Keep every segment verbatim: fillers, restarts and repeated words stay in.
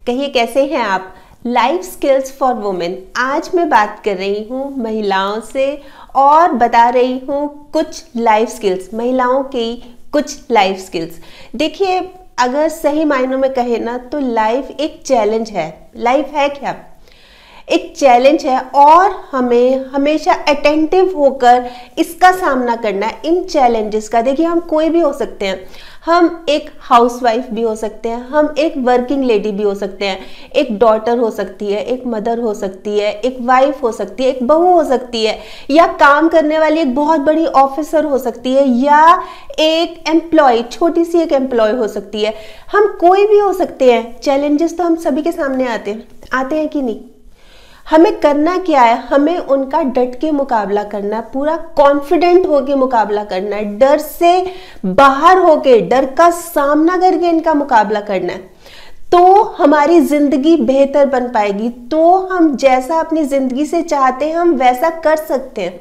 कहिए कैसे हैं आप। Life skills for women. आज मैं बात कर रही हूँ महिलाओं से और बता रही हूँ कुछ लाइफ स्किल्स, महिलाओं की कुछ लाइफ स्किल्स। देखिए, अगर सही मायनों में कहे ना तो लाइफ एक चैलेंज है। लाइफ है क्या? एक चैलेंज है और हमें हमेशा अटेंटिव होकर इसका सामना करना है, इन चैलेंजेस का। देखिए, हम कोई भी हो सकते हैं। हम एक हाउसवाइफ भी हो सकते हैं, हम एक वर्किंग लेडी भी हो सकते हैं, एक डॉटर हो सकती है, एक मदर हो सकती है, एक वाइफ हो सकती है, एक बहू हो सकती है, या काम करने वाली एक बहुत बड़ी ऑफिसर हो सकती है, या एक एम्प्लॉय, छोटी सी एक एम्प्लॉय हो सकती है। हम कोई भी हो सकते हैं। चैलेंजेस तो हम सभी के सामने आते हैं आते हैं कि नहीं? हमें करना क्या है? हमें उनका डट के मुकाबला करना है, पूरा कॉन्फिडेंट होके मुकाबला करना है, डर से बाहर होके, डर का सामना करके इनका मुकाबला करना है। तो हमारी जिंदगी बेहतर बन पाएगी। तो हम जैसा अपनी जिंदगी से चाहते हैं हम वैसा कर सकते हैं।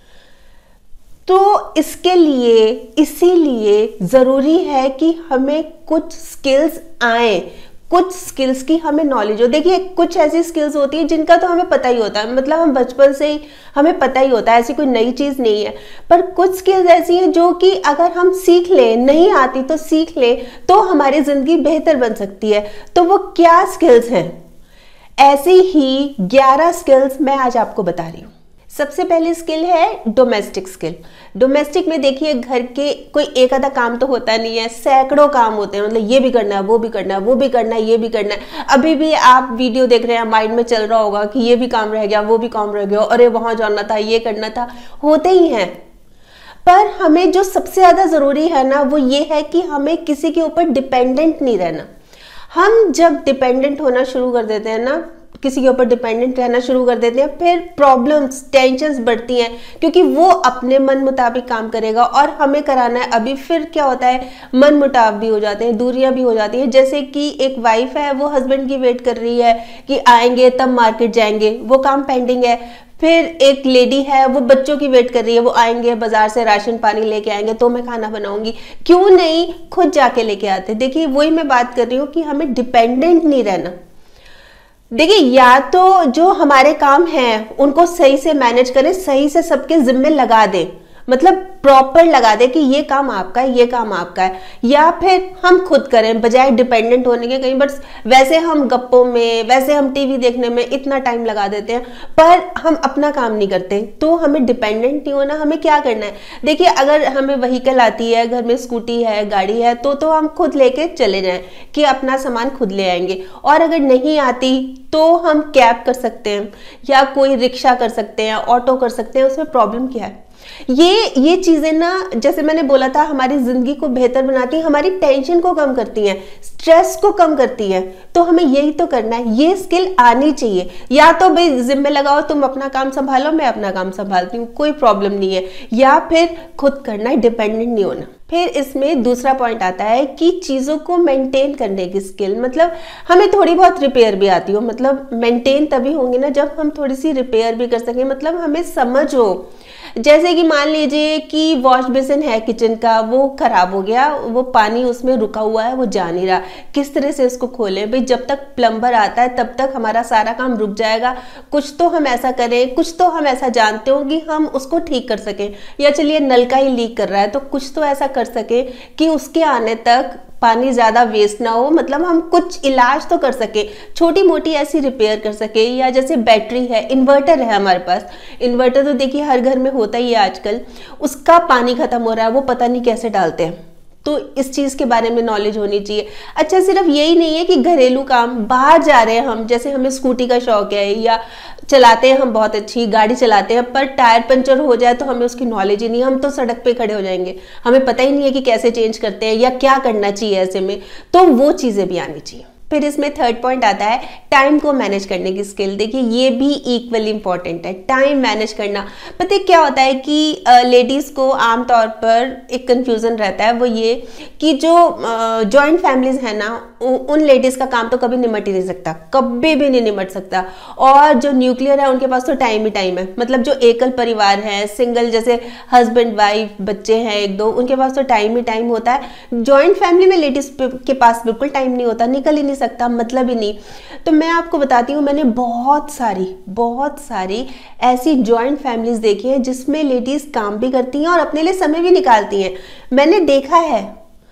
तो इसके लिए इसीलिए जरूरी है कि हमें कुछ स्किल्स आए, कुछ स्किल्स की हमें नॉलेज हो। देखिए, कुछ ऐसी स्किल्स होती है जिनका तो हमें पता ही होता है, मतलब हम बचपन से ही हमें पता ही होता है, ऐसी कोई नई चीज नहीं है। पर कुछ स्किल्स ऐसी हैं जो कि अगर हम सीख लें, नहीं आती तो सीख लें, तो हमारी जिंदगी बेहतर बन सकती है। तो वो क्या स्किल्स हैं? ऐसी ही ग्यारह स्किल्स मैं आज आपको बता रही हूँ। सबसे पहली स्किल है डोमेस्टिक स्किल। डोमेस्टिक में देखिए, घर के कोई एक आधा काम तो होता नहीं है, सैकड़ों काम होते हैं। मतलब ये भी करना है, वो भी करना है, वो भी करना है, ये भी करना है। अभी भी आप वीडियो देख रहे हैं, माइंड में चल रहा होगा कि ये भी काम रह गया, वो भी काम रह गया, अरे वहां जाना था, ये करना था, होते ही हैं। पर हमें जो सबसे ज्यादा जरूरी है ना, वो ये है कि हमें किसी के ऊपर डिपेंडेंट नहीं रहना। हम जब डिपेंडेंट होना शुरू कर देते हैं ना, किसी के ऊपर डिपेंडेंट रहना शुरू कर देते हैं, फिर प्रॉब्लम्स, टेंशन्स बढ़ती हैं, क्योंकि वो अपने मन मुताबिक काम करेगा और हमें कराना है अभी। फिर क्या होता है, मन मुटाव भी हो जाते हैं, दूरियां भी हो जाती हैं। जैसे कि एक वाइफ है, वो हस्बैंड की वेट कर रही है कि आएंगे तब मार्केट जाएंगे, वो काम पेंडिंग है। फिर एक लेडी है, वो बच्चों की वेट कर रही है, वो आएंगे बाजार से राशन पानी लेके आएंगे तो मैं खाना बनाऊंगी। क्यों नहीं खुद जाके लेके आते? देखिए, वही मैं बात कर रही हूँ कि हमें डिपेंडेंट नहीं रहना। देखिए, या तो जो हमारे काम हैं उनको सही से मैनेज करें, सही से सबके जिम्मे लगा दें, मतलब प्रॉपर लगा दे कि ये काम आपका है, ये काम आपका है, या फिर हम खुद करें बजाय डिपेंडेंट होने के। कहीं बस वैसे हम गप्पों में, वैसे हम टीवी देखने में इतना टाइम लगा देते हैं, पर हम अपना काम नहीं करते। तो हमें डिपेंडेंट नहीं होना। हमें क्या करना है? देखिए, अगर हमें व्हीकल आती है, घर में स्कूटी है, गाड़ी है, तो तो हम खुद लेके चले जाएं कि अपना सामान खुद ले आएंगे। और अगर नहीं आती तो हम कैब कर सकते हैं, या कोई रिक्शा कर सकते हैं, ऑटो कर सकते हैं। उसमें प्रॉब्लम क्या है? ये ये चीजें ना, जैसे मैंने बोला था, हमारी जिंदगी को बेहतर बनाती हैं, हमारी टेंशन को कम करती हैं, स्ट्रेस को कम करती हैं। तो हमें यही तो करना है, ये स्किल आनी चाहिए। या तो भाई जिम्मे लगाओ, तुम अपना काम संभालो, मैं अपना काम संभालती हूँ, कोई प्रॉब्लम नहीं है। या फिर खुद करना है, डिपेंडेंट नहीं होना। फिर इसमें दूसरा पॉइंट आता है कि चीज़ों को मेंटेन करने की स्किल। मतलब हमें थोड़ी बहुत रिपेयर भी आती हो। मतलब मेंटेन तभी होंगे ना जब हम थोड़ी सी रिपेयर भी कर सकें, मतलब हमें समझ हो। जैसे कि मान लीजिए कि वॉश बेसिन है किचन का, वो खराब हो गया, वो पानी उसमें रुका हुआ है, वो जा नहीं रहा, किस तरह से इसको खोलें? भाई, जब तक प्लम्बर आता है तब तक हमारा सारा काम रुक जाएगा। कुछ तो हम ऐसा करें, कुछ तो हम ऐसा जानते हो कि हम उसको ठीक कर सकें। या चलिए नल का ही लीक कर रहा है, तो कुछ तो ऐसा कर सके कि उसके आने तक पानी ज्यादा वेस्ट ना हो। मतलब हम कुछ इलाज तो कर सके, छोटी मोटी ऐसी रिपेयर कर सके। या जैसे बैटरी है, इन्वर्टर है हमारे पास, इन्वर्टर तो देखिए हर घर में होता ही है आजकल, उसका पानी खत्म हो रहा है, वो पता नहीं कैसे डालते हैं। तो इस चीज के बारे में नॉलेज होनी चाहिए। अच्छा, सिर्फ यही नहीं है कि घरेलू काम, बाहर जा रहे हैं हम, जैसे हमें स्कूटी का शौक है या चलाते हैं हम, बहुत अच्छी गाड़ी चलाते हैं, पर टायर पंचर हो जाए तो हमें उसकी नॉलेज ही नहीं, हम तो सड़क पे खड़े हो जाएंगे, हमें पता ही नहीं है कि कैसे चेंज करते हैं या क्या करना चाहिए ऐसे में। तो वो चीजें भी आनी चाहिए। फिर इसमें थर्ड पॉइंट आता है टाइम को मैनेज करने की स्किल। देखिए, ये भी इक्वली इंपॉर्टेंट है, टाइम मैनेज करना। पता है क्या होता है कि लेडीज को आमतौर पर एक कंफ्यूजन रहता है, वो ये कि जो जॉइंट फैमिलीज है ना, उन लेडीज का काम तो कभी निमट ही नहीं सकता, कभी भी नहीं निमट सकता। और जो न्यूक्लियर है उनके पास तो टाइम ही टाइम है। मतलब जो एकल परिवार है, सिंगल, जैसे हस्बैंड वाइफ बच्चे हैं एक दो, उनके पास तो टाइम ही टाइम होता है। जॉइंट फैमिली में लेडीज के पास बिल्कुल टाइम नहीं होता, निकल ही नहीं सकता, मतलब ही नहीं। तो मैं आपको बताती हूँ, मैंने बहुत सारी बहुत सारी ऐसी जॉइंट फैमिलीज देखी हैं जिसमें लेडीज काम भी करती हैं और अपने लिए समय भी निकालती हैं, मैंने देखा है।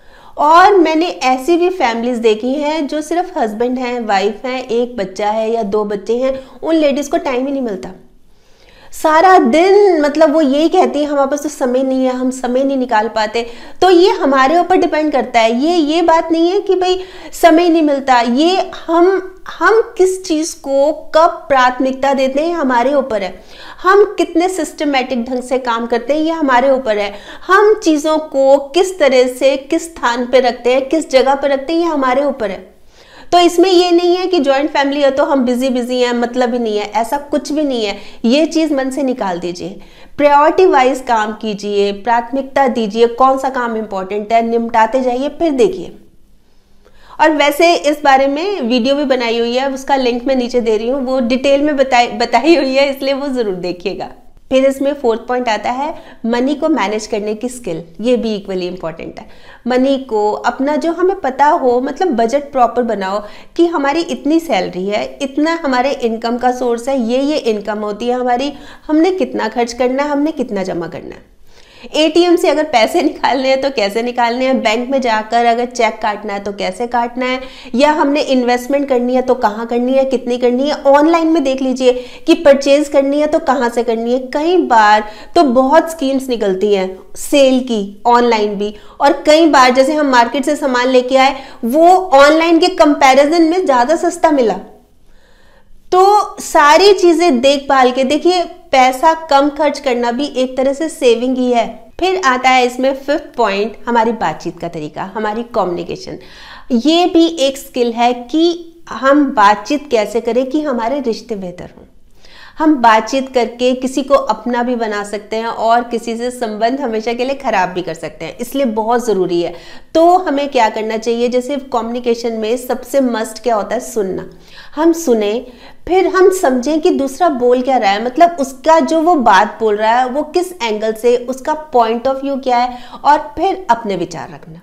और मैंने ऐसी भी फैमिलीज देखी हैं जो सिर्फ हस्बैंड हैं, वाइफ हैं, एक बच्चा है या दो बच्चे हैं, उन लेडीज को टाइम ही नहीं मिलता। सारा दिन मतलब वो यही कहती है हमारे पास तो समय नहीं है, हम समय नहीं निकाल पाते। तो ये हमारे ऊपर डिपेंड करता है। ये ये बात नहीं है कि भाई समय नहीं मिलता, ये हम हम किस चीज़ को कब प्राथमिकता देते हैं हमारे ऊपर है। हम कितने सिस्टमेटिक ढंग से काम करते हैं ये हमारे ऊपर है। हम चीज़ों को किस तरह से किस स्थान पे रखते हैं, किस जगह पे रखते हैं, ये हमारे ऊपर है। तो इसमें ये नहीं है कि जॉइंट फैमिली है तो हम बिजी बिजी हैं, मतलब ही नहीं है, ऐसा कुछ भी नहीं है। ये चीज़ मन से निकाल दीजिए, प्रायोरिटी वाइज काम कीजिए, प्राथमिकता दीजिए, कौन सा काम इंपॉर्टेंट है, निपटाते जाइए, फिर देखिए। और वैसे इस बारे में वीडियो भी बनाई हुई है, उसका लिंक मैं नीचे दे रही हूँ, वो डिटेल में बताई बताई हुई है, इसलिए वो ज़रूर देखिएगा। फिर इसमें फोर्थ पॉइंट आता है मनी को मैनेज करने की स्किल। ये भी इक्वली इंपॉर्टेंट है। मनी को अपना जो हमें पता हो, मतलब बजट प्रॉपर बनाओ कि हमारी इतनी सैलरी है, इतना हमारे इनकम का सोर्स है, ये ये इनकम होती है हमारी, हमने कितना खर्च करना है, हमने कितना जमा करना है। एटीएम से अगर पैसे निकालने हैं तो कैसे निकालने हैं, बैंक में जाकर अगर चेक काटना है तो कैसे काटना है, या हमने इन्वेस्टमेंट करनी है तो कहाँ करनी है, कितनी करनी है। ऑनलाइन में देख लीजिए कि परचेज करनी है तो कहाँ से करनी है। कई बार तो बहुत स्कीम्स निकलती हैं सेल की, ऑनलाइन भी, और कई बार जैसे हम मार्केट से सामान लेके आए वो ऑनलाइन के कंपैरिजन में ज़्यादा सस्ता मिला। तो सारी चीजें देखभाल के देखिए, पैसा कम खर्च करना भी एक तरह से सेविंग ही है। फिर आता है इसमें फिफ्थ पॉइंट, हमारी बातचीत का तरीका, हमारी कम्युनिकेशन। ये भी एक स्किल है कि हम बातचीत कैसे करें कि हमारे रिश्ते बेहतर हों। हम बातचीत करके किसी को अपना भी बना सकते हैं और किसी से संबंध हमेशा के लिए खराब भी कर सकते हैं, इसलिए बहुत ज़रूरी है। तो हमें क्या करना चाहिए, जैसे कम्युनिकेशन में सबसे मस्ट क्या होता है, सुनना। हम सुने, फिर हम समझें कि दूसरा बोल क्या रहा है, मतलब उसका जो वो बात बोल रहा है वो किस एंगल से, उसका पॉइंट ऑफ व्यू क्या है, और फिर अपने विचार रखना।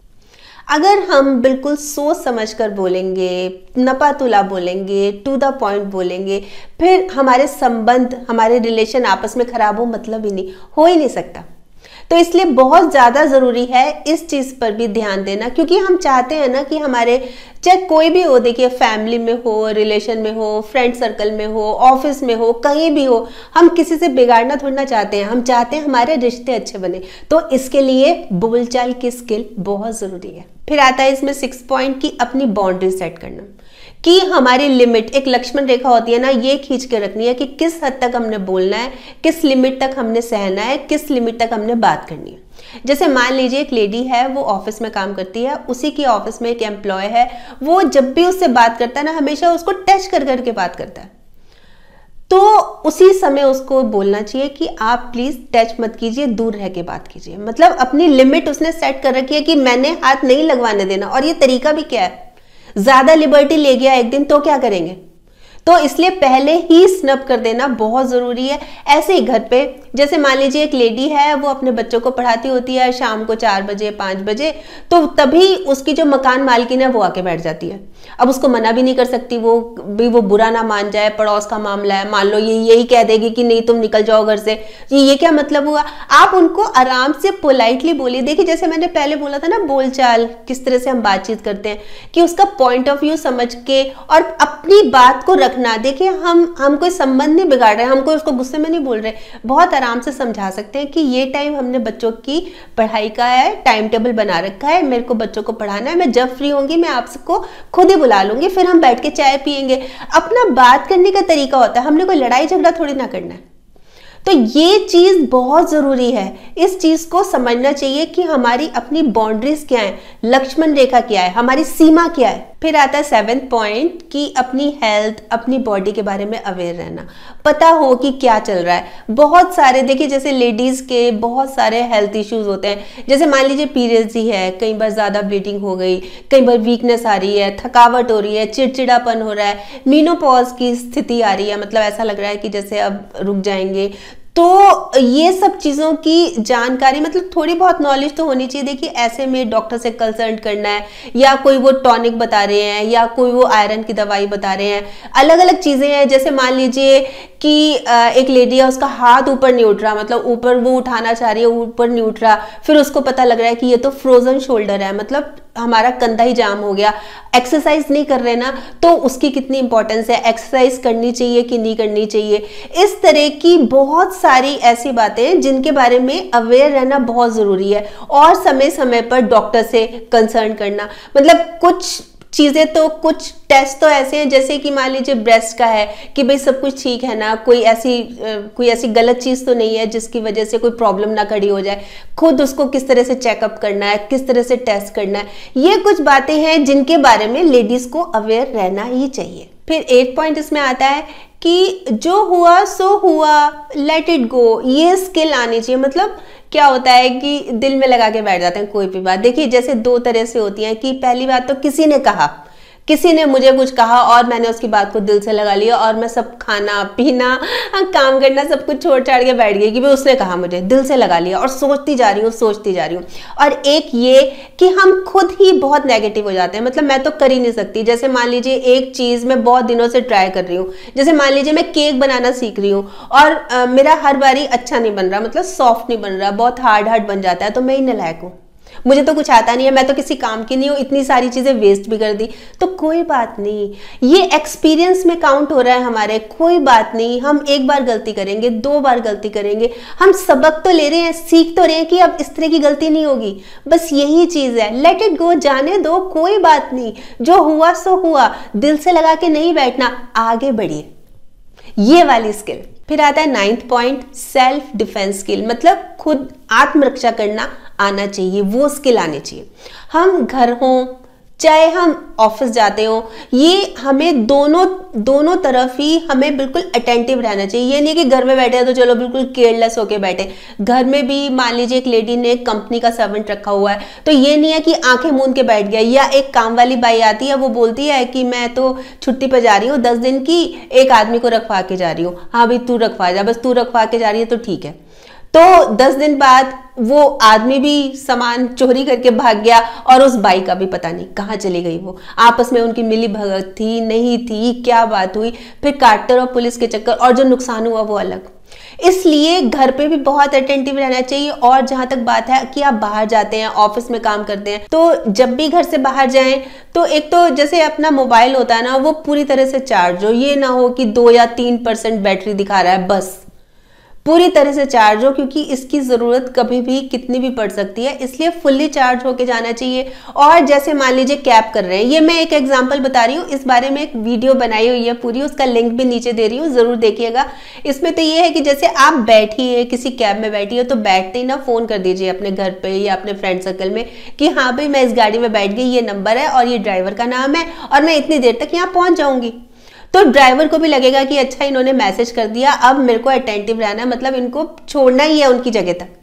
अगर हम बिल्कुल सोच समझ कर बोलेंगे, नपातुला बोलेंगे, टू द पॉइंट बोलेंगे, फिर हमारे संबंध, हमारे रिलेशन आपस में खराब हो, मतलब ही नहीं, हो ही नहीं सकता। तो इसलिए बहुत ज़्यादा ज़रूरी है इस चीज़ पर भी ध्यान देना, क्योंकि हम चाहते हैं ना कि हमारे, चाहे कोई भी हो, देखिए फैमिली में हो, रिलेशन में हो, फ्रेंड सर्कल में हो, ऑफिस में हो, कहीं भी हो, हम किसी से बिगाड़ना थोड़ी ना चाहते हैं, हम चाहते हैं हमारे रिश्ते अच्छे बने। तो इसके लिए बोलचाल की स्किल बहुत ज़रूरी है। फिर आता है इसमें सिक्स पॉइंट की अपनी बाउंड्री सेट करना, कि हमारी लिमिट, एक लक्ष्मण रेखा होती है ना, ये खींच के रखनी है कि किस हद तक हमने बोलना है, किस लिमिट तक हमने सहना है, किस लिमिट तक हमने बात करनी है। जैसे मान लीजिए एक लेडी है, वो ऑफिस में काम करती है, उसी की ऑफिस में एक एम्प्लॉय है, वो जब भी उससे बात करता है ना, हमेशा उसको टच कर करके बात करता है। तो उसी समय उसको बोलना चाहिए कि आप प्लीज टच मत कीजिए, दूर रह के बात कीजिए। मतलब अपनी लिमिट उसने सेट कर रखी है कि मैंने हाथ नहीं लगवाने देना। और ये तरीका भी क्या है, ज्यादा लिबर्टी ले गया एक दिन तो क्या करेंगे, तो इसलिए पहले ही स्नब कर देना बहुत जरूरी है। ऐसे ही घर पे, जैसे मान लीजिए एक लेडी है, वो अपने बच्चों को पढ़ाती होती है शाम को चार बजे पाँच बजे, तो तभी उसकी जो मकान मालकिन है वो आके बैठ जाती है। अब उसको मना भी नहीं कर सकती, वो भी वो बुरा ना मान जाए, पड़ोस का मामला है, मान लो ये यही कह देगी कि नहीं तुम निकल जाओ घर से, ये क्या मतलब हुआ। आप उनको आराम से पोलाइटली बोलिए। देखिए जैसे मैंने पहले बोला था ना, बोलचाल किस तरह से हम बातचीत करते हैं, कि उसका पॉइंट ऑफ व्यू समझ के और अपनी बात को रखना। देखिए हम हम कोई संबंध नहीं बिगाड़ रहे हैं, हम कोई उसको गुस्से में नहीं बोल रहे, बहुत आराम से समझा सकते हैं कि ये टाइम हमने बच्चों की पढ़ाई का है, टाइम टेबल बना रखा है, मेरे को बच्चों को पढ़ाना है, मैं जब फ्री होंगी मैं आपको खुद ही बुला लूंगी, फिर हम बैठ के चाय पियेंगे। अपना बात करने का तरीका होता है, हमने कोई लड़ाई झगड़ा थोड़ी ना करना है। तो ये चीज बहुत जरूरी है, इस चीज को समझना चाहिए कि हमारी अपनी बाउंड्रीज क्या है, लक्ष्मण रेखा क्या है, हमारी सीमा क्या है। फिर आता है सेवेंथ पॉइंट कि अपनी हेल्थ, अपनी बॉडी के बारे में अवेयर रहना, पता हो कि क्या चल रहा है। बहुत सारे देखिए जैसे लेडीज के बहुत सारे हेल्थ इश्यूज होते हैं, जैसे मान लीजिए पीरियड्स ही है, कई बार ज्यादा ब्लीडिंग हो गई, कई बार वीकनेस आ रही है, थकावट हो रही है, चिड़चिड़ापन हो रहा है, मीनोपॉज की स्थिति आ रही है, मतलब ऐसा लग रहा है कि जैसे अब रुक जाएंगे। तो ये सब चीज़ों की जानकारी, मतलब थोड़ी बहुत नॉलेज तो होनी चाहिए। देखिए ऐसे में डॉक्टर से कंसल्ट करना है, या कोई वो टॉनिक बता रहे हैं, या कोई वो आयरन की दवाई बता रहे हैं, अलग अलग चीज़ें हैं। जैसे मान लीजिए कि एक लेडी है, उसका हाथ ऊपर नहीं उठ रहा, मतलब ऊपर वो उठाना चाह रही है, ऊपर नहीं उठ रहा, फिर उसको पता लग रहा है कि ये तो फ्रोजन शोल्डर है, मतलब हमारा कंधा ही जाम हो गया, एक्सरसाइज नहीं कर रहे ना, तो उसकी कितनी इंपॉर्टेंस है, एक्सरसाइज करनी चाहिए कि नहीं करनी चाहिए। इस तरह की बहुत सारी ऐसी बातें हैं जिनके बारे में अवेयर रहना बहुत जरूरी है, और समय समय पर डॉक्टर से कंसर्न करना। मतलब कुछ चीजें तो, कुछ टेस्ट तो ऐसे हैं, जैसे कि मान लीजिए ब्रेस्ट का है कि भाई सब कुछ ठीक है ना, कोई ऐसी कोई ऐसी गलत चीज तो नहीं है जिसकी वजह से कोई प्रॉब्लम ना खड़ी हो जाए। खुद उसको किस तरह से चेकअप करना है, किस तरह से टेस्ट करना है, ये कुछ बातें हैं जिनके बारे में लेडीज को अवेयर रहना ही चाहिए। फिर एट पॉइंट इसमें आता है कि जो हुआ सो हुआ, लेट इट गो, ये स्किल आनी चाहिए। मतलब क्या होता है कि दिल में लगा के बैठ जाते हैं कोई भी बात। देखिए जैसे दो तरह से होती है कि पहली बात तो किसी ने कहा, किसी ने मुझे कुछ कहा और मैंने उसकी बात को दिल से लगा लिया, और मैं सब खाना पीना काम करना सब कुछ छोड़ छाड़ के बैठ गई कि भाई उसने कहा, मुझे दिल से लगा लिया और सोचती जा रही हूँ सोचती जा रही हूँ। और एक ये कि हम खुद ही बहुत नेगेटिव हो जाते हैं, मतलब मैं तो कर ही नहीं सकती। जैसे मान लीजिए एक चीज मैं बहुत दिनों से ट्राई कर रही हूँ, जैसे मान लीजिए मैं केक बनाना सीख रही हूँ और आ, मेरा हर बारी अच्छा नहीं बन रहा, मतलब सॉफ्ट नहीं बन रहा, बहुत हार्ड हार्ड बन जाता है, तो मैं ही नालायक हूँ, मुझे तो कुछ आता नहीं है, मैं तो किसी काम की नहीं हूँ, इतनी सारी चीजें वेस्ट भी कर दी। तो कोई बात नहीं, ये एक्सपीरियंस में काउंट हो रहा है हमारे, कोई बात नहीं। हम एक बार गलती करेंगे, दो बार गलती करेंगे, हम सबक तो ले रहे हैं, सीख तो रहे हैं कि अब इस तरह की गलती नहीं होगी। बस यही चीज है, लेट इट गो, जाने दो, कोई बात नहीं, जो हुआ सो हुआ, दिल से लगा के नहीं बैठना, आगे बढ़िए, ये वाली स्किल। फिर आता है ninth point, self defence skill, मतलब खुद आत्मरक्षा करना आना चाहिए, वो स्किल आनी चाहिए। हम घर हों चाहे हम ऑफिस जाते हो, ये हमें दोनों दोनों तरफ ही हमें बिल्कुल अटेंटिव रहना चाहिए। ये नहीं कि घर में बैठे हैं तो चलो बिल्कुल केयरलेस होके बैठे। घर में भी मान लीजिए एक लेडी ने कंपनी का सर्वेंट रखा हुआ है, तो ये नहीं है कि आंखें मूंद के बैठ गया, या एक काम वाली बाई आती है वो बोलती है कि मैं तो छुट्टी पर जा रही हूँ दस दिन की, एक आदमी को रखवा के जा रही हूँ, हाँ भाई तू रखवा जा, बस तू रखवा के जा रही है तो ठीक है। तो दस दिन बाद वो आदमी भी सामान चोरी करके भाग गया और उस बाई का भी पता नहीं कहाँ चली गई। वो आपस में उनकी मिली भगत थी नहीं थी, क्या बात हुई, फिर कार्टर और पुलिस के चक्कर, और जो नुकसान हुआ वो अलग। इसलिए घर पे भी बहुत अटेंटिव रहना चाहिए। और जहां तक बात है कि आप बाहर जाते हैं, ऑफिस में काम करते हैं, तो जब भी घर से बाहर जाएं तो एक तो जैसे अपना मोबाइल होता है ना, वो पूरी तरह से चार्ज हो, ये ना हो कि दो या तीन परसेंट बैटरी दिखा रहा है, बस पूरी तरह से चार्ज हो, क्योंकि इसकी ज़रूरत कभी भी कितनी भी पड़ सकती है, इसलिए फुल्ली चार्ज होके जाना चाहिए। और जैसे मान लीजिए कैब कर रहे हैं, ये मैं एक एग्जांपल बता रही हूँ, इस बारे में एक वीडियो बनाई हुई है पूरी, उसका लिंक भी नीचे दे रही हूँ, ज़रूर देखिएगा। इसमें तो ये है कि जैसे आप बैठिए किसी कैब में बैठिए, तो बैठते ही ना फ़ोन कर दीजिए अपने घर पर या अपने फ्रेंड सर्कल में कि हाँ भाई मैं इस गाड़ी में बैठ गई, ये नंबर है और ये ड्राइवर का नाम है और मैं इतनी देर तक यहाँ पहुँच जाऊँगी। तो ड्राइवर को भी लगेगा कि अच्छा इन्होंने मैसेज कर दिया, अब मेरे को अटेंटिव रहना है, मतलब इनको छोड़ना ही है उनकी जगह तक।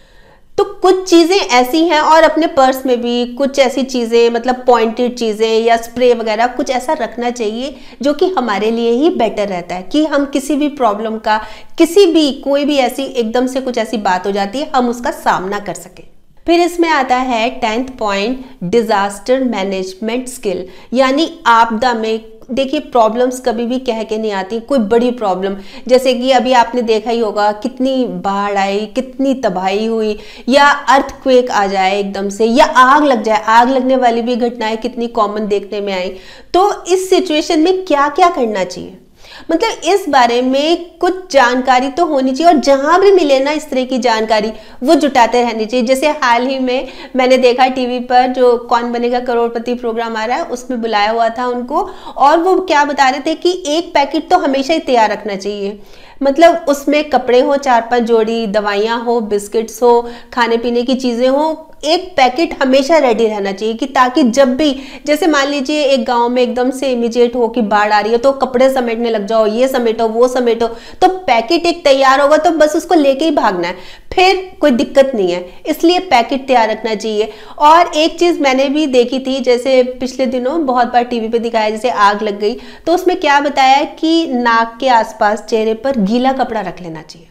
तो कुछ चीज़ें ऐसी हैं, और अपने पर्स में भी कुछ ऐसी चीज़ें, मतलब पॉइंटेड चीज़ें या स्प्रे वगैरह कुछ ऐसा रखना चाहिए जो कि हमारे लिए ही बेटर रहता है, कि हम किसी भी प्रॉब्लम का, किसी भी कोई भी ऐसी एकदम से कुछ ऐसी बात हो जाती है, हम उसका सामना कर सकें। फिर इसमें आता है tenth point, disaster management skill, यानी आपदा में देखिए प्रॉब्लम्स कभी भी कह के नहीं आती। कोई बड़ी प्रॉब्लम, जैसे कि अभी आपने देखा ही होगा कितनी बाढ़ आई, कितनी तबाही हुई, या अर्थक्वेक आ जाए एकदम से, या आग लग जाए, आग लगने वाली भी घटनाएं कितनी कॉमन देखने में आई। तो इस सिचुएशन में क्या क्या करना चाहिए, मतलब इस बारे में कुछ जानकारी तो होनी चाहिए, और जहां भी मिले ना इस तरह की जानकारी वो जुटाते रहनी चाहिए। जैसे हाल ही में मैंने देखा टीवी पर जो कौन बनेगा करोड़पति प्रोग्राम आ रहा है, उसमें बुलाया हुआ था उनको, और वो क्या बता रहे थे कि एक पैकेट तो हमेशा ही तैयार रखना चाहिए, मतलब उसमें कपड़े हो चार पांच जोड़ी, दवाइयाँ हो, बिस्किट्स हो, खाने पीने की चीज़ें हो, एक पैकेट हमेशा रेडी रहना चाहिए, कि ताकि जब भी, जैसे मान लीजिए एक गांव में एकदम से इमीडिएट हो कि बाढ़ आ रही है, तो कपड़े समेटने लग जाओ, ये समेटो वो समेटो, तो पैकेट एक तैयार होगा तो बस उसको लेके ही भागना है, फिर कोई दिक्कत नहीं है। इसलिए पैकेट तैयार रखना चाहिए। और एक चीज़ मैंने भी देखी थी, जैसे पिछले दिनों बहुत बार टीवी पे दिखाया, जैसे आग लग गई, तो उसमें क्या बताया कि नाक के आसपास, चेहरे पर गीला कपड़ा रख लेना चाहिए,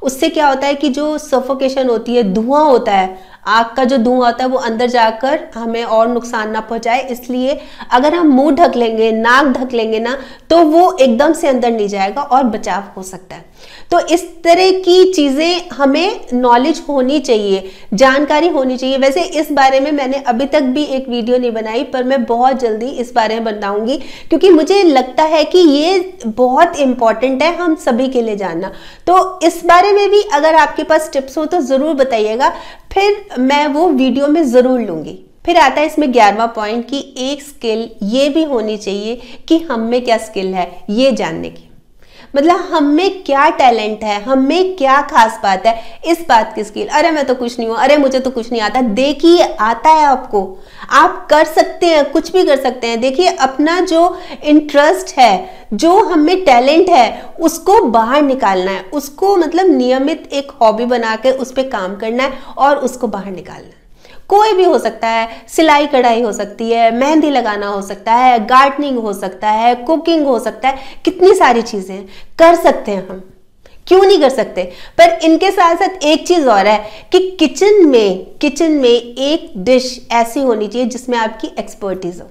उससे क्या होता है कि जो सफोकेशन होती है, धुआं होता है, आग का जो धुआं होता है वो अंदर जाकर हमें और नुकसान ना पहुंचाए। इसलिए अगर हम मुंह ढक लेंगे, नाक ढक लेंगे ना, तो वो एकदम से अंदर नहीं जाएगा और बचाव हो सकता है। तो इस तरह की चीजें हमें नॉलेज होनी चाहिए, जानकारी होनी चाहिए। वैसे इस बारे में मैंने अभी तक भी एक वीडियो नहीं बनाई, पर मैं बहुत जल्दी इस बारे में बनाऊंगी, क्योंकि मुझे लगता है कि ये बहुत इंपॉर्टेंट है हम सभी के लिए जानना। तो इस बारे में भी अगर आपके पास टिप्स हो तो जरूर बताइएगा, फिर मैं वो वीडियो में जरूर लूंगी। फिर आता है इसमें ग्यारहवां पॉइंट कि एक स्किल ये भी होनी चाहिए कि हम में क्या स्किल है ये जानने की। मतलब हम में क्या टैलेंट है, हम में क्या खास बात है, इस बात की स्किल। अरे मैं तो कुछ नहीं हूं, अरे मुझे तो कुछ नहीं आता। देखिए आता है आपको, आप कर सकते हैं, कुछ भी कर सकते हैं। देखिए अपना जो इंटरेस्ट है, जो हम में टैलेंट है, उसको बाहर निकालना है, उसको मतलब नियमित एक हॉबी बना के उस पर काम करना है और उसको बाहर निकालना है। कोई भी हो सकता है, सिलाई कढ़ाई हो सकती है, मेहंदी लगाना हो सकता है, गार्डनिंग हो सकता है, कुकिंग हो सकता है, कितनी सारी चीजें कर सकते हैं हम, क्यों नहीं कर सकते। पर इनके साथ साथ एक चीज और है कि किचन में किचन में एक डिश ऐसी होनी चाहिए जिसमें आपकी एक्सपर्टीज हो,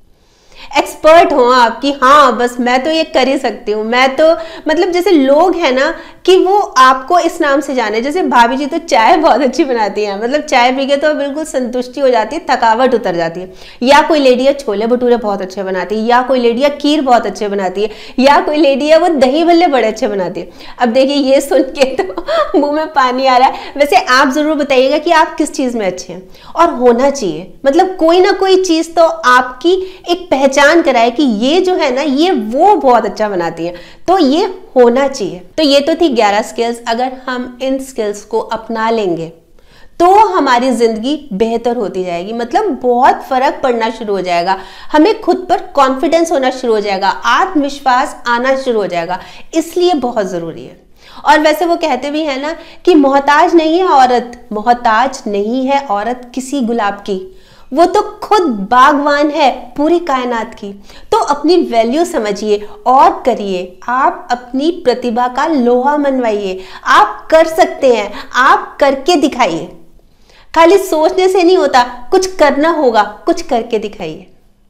एक्सपर्ट हो आपकी। हाँ बस मैं तो ये कर ही सकती हूँ, मैं तो मतलब जैसे लोग हैं ना कि वो आपको इस नाम से जाने, जैसे भाभी जी तो चाय बहुत अच्छी बनाती हैं, मतलब चाय पी के तो बिल्कुल संतुष्टि हो जाती है, थकावट उतर जाती है। या कोई लेडी है छोले भटूरे बहुत अच्छे बनाती है, या कोई लेडी है खीर बहुत अच्छे बनाती है, या कोई लेडी है वो दही भल्ले बड़े अच्छे बनाती है। अब देखिए ये सुन के तो मुंह में पानी आ रहा है। वैसे आप जरूर बताइएगा कि आप किस चीज में अच्छे हैं, और होना चाहिए, मतलब कोई ना कोई चीज तो आपकी एक पहचान कराए कि ये जो है ना ये वो बहुत अच्छा बनाती है, तो ये होना चाहिए। तो ये तो थी ग्यारह स्किल्स। अगर हम इन स्किल्स को अपना लेंगे तो हमारी जिंदगी बेहतर होती जाएगी, मतलब बहुत फर्क पड़ना शुरू हो जाएगा, हमें खुद पर कॉन्फिडेंस होना शुरू हो जाएगा, आत्मविश्वास आना शुरू हो जाएगा। इसलिए बहुत जरूरी है। और वैसे वो कहते भी है ना कि मोहताज नहीं है औरत, मोहताज नहीं है औरत किसी गुलाब की, वो तो खुद बागवान है पूरी कायनात की। तो अपनी वैल्यू समझिए और करिए, आप अपनी प्रतिभा का लोहा मनवाइए। आप कर सकते हैं, आप करके दिखाइए। खाली सोचने से नहीं होता, कुछ करना होगा, कुछ करके दिखाइए।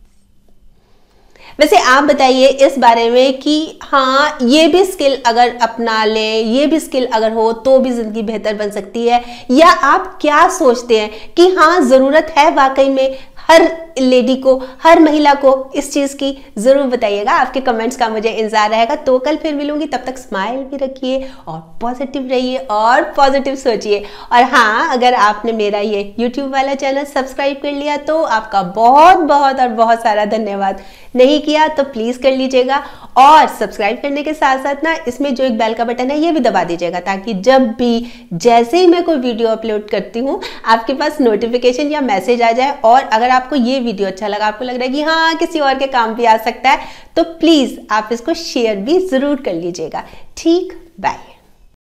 वैसे आप बताइए इस बारे में कि हाँ ये भी स्किल अगर अपना लें, ये भी स्किल अगर हो तो भी जिंदगी बेहतर बन सकती है, या आप क्या सोचते हैं कि हाँ जरूरत है वाकई में हर लेडी को, हर महिला को इस चीज की। जरूर बताइएगा, आपके कमेंट्स का मुझे इंतजार रहेगा। तो कल फिर मिलूंगी, तब तक स्माइल भी रखिए और पॉजिटिव रहिए और पॉजिटिव सोचिए। और हाँ अगर आपने मेरा ये यूट्यूब वाला चैनल सब्सक्राइब कर लिया तो आपका बहुत बहुत और बहुत सारा धन्यवाद। नहीं किया तो प्लीज कर लीजिएगा, और सब्सक्राइब करने के साथ साथ ना इसमें जो एक बेल का बटन है ये भी दबा दीजिएगा, ताकि जब भी जैसे ही मैं कोई वीडियो अपलोड करती हूँ आपके पास नोटिफिकेशन या मैसेज आ जाए। और अगर आपको ये वीडियो अच्छा लगा, आपको लग रहा है कि हाँ किसी और के काम भी आ सकता है, तो प्लीज आप इसको शेयर भी जरूर कर लीजिएगा। ठीक, बाय।